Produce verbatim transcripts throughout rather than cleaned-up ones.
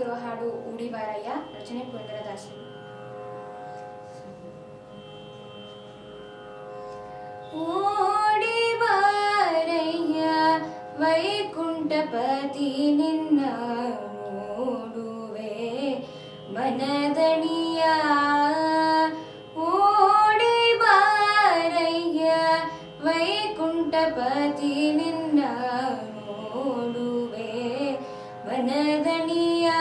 ಇರುವ ಹಾಡು ಊಡಿ ಬಾರಯ್ಯ, ರಚನೆ ಪುರಂದರದಾಸರು. ಓಡಿ ಬಾರಯ್ಯ ವೈಕುಂಠಪತಿ ನಿನ್ನ ನೋಡುವೆ ಮನದಣಿಯ. ಓಡಿ ಬಾರಯ್ಯ ವೈಕುಂಠಪತಿ ನಿನ್ನ ನೋಡುವೆ ಮನದಣಿಯ.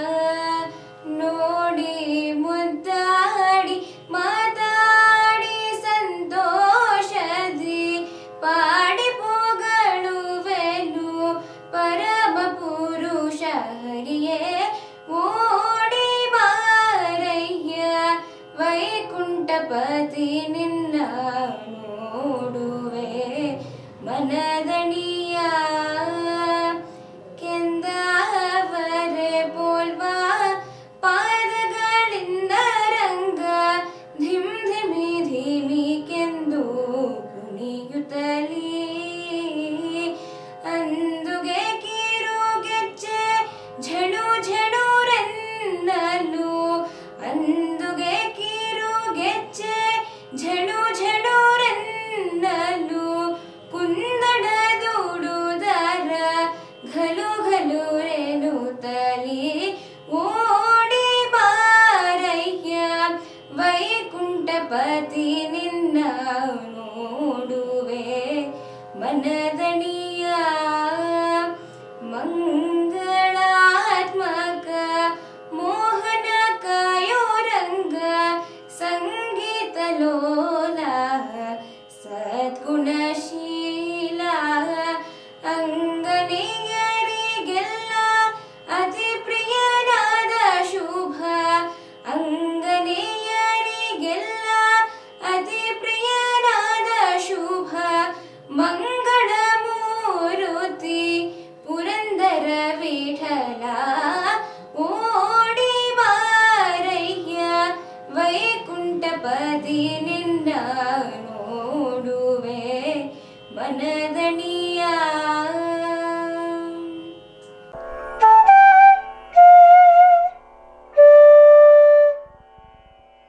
ನೋಡಿ ಮುದ್ದಾಡಿ ಮಾತಾಡಿ ಸಂತೋಷದಿ ಪಾಡಿ ಪೊಗಳುವೆನು ಪರಮ ಪುರುಷ ಹರಿಯೇ. ಓಡಿ ಬಾರಯ್ಯ ವೈಕುಂಠಪತಿ ನಿನ್ನ ನೋಡುವೆ ಮನದಣಿಯ. ಕೆಂದಾವರೆ ಪೋಲ್ವಾ ಪಾದಗಳಿಂದ ರಂಗ ಧಿಮ್ ಧಿಮಿ ಧಿಮಿ ಕೆಂದು ಕುಣಿಯುತ್ತಲೀ. ಅಂದುಗೆ ಕಿರುಗೆಜ್ಜೆ ಝಣು ಝಣುರೆನ್ನಲು, ಅಂದುಗೆ ಕಿರುಗೆಜ್ಜೆ ಝಣು ಝಣುರೆನ್ನಲು ಕುಂದಣ ದುಡುದರ ಘಲು ಘಲು ರೆನುತ್ತಲೀ. ಓಡಿ ಬಾರಯ್ಯ ವೈಕುಂಠಪತಿ ನಿನ್ನ ನೋಡುವೆ ಮನದಣಿಯ. ಮಂಗಳಾತ್ಮಕ ಮೋಹನ ಕಾಯೋರಂಗ ಸಂಗೀತ ಲೋಲ ಸದ್ಗುಣಶೀಲ. ಅಂಗನೆಯರಿಗೆಲ್ಲ ಅತಿ ಪ್ರಿಯನಾದ ಶುಭ, ಅಂಗನೆಯರಿಗೆಲ್ಲ ಅತಿ ಪ್ರಿಯನಾದ ಶುಭ ಮಂಗಳ ಮೂರುತಿ ಪುರಂದರ ವಿಠಲ. ಓಡಿ ಬಾರಯ್ಯ ವೈಕುಂಠಪತಿ ನಿನ್ನ ನೋಡುವೆ ಮನ